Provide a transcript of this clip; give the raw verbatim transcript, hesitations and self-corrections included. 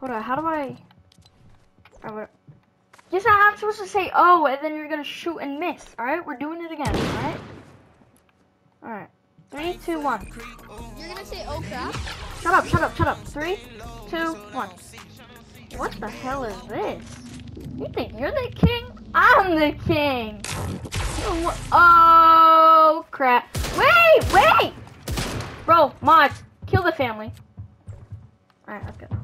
Hold on, how do I... Alright, yes, I'm supposed to say oh, and then you're gonna shoot and miss. Alright, we're doing it again, alright? Alright. Three, two, one. You're gonna say oh crap? Shut up, shut up, shut up. Three, two, one. What the hell is this? You think you're the king? I'm the king! Oh, crap. Wait, wait! Bro, mods, kill the family. Alright, let's go.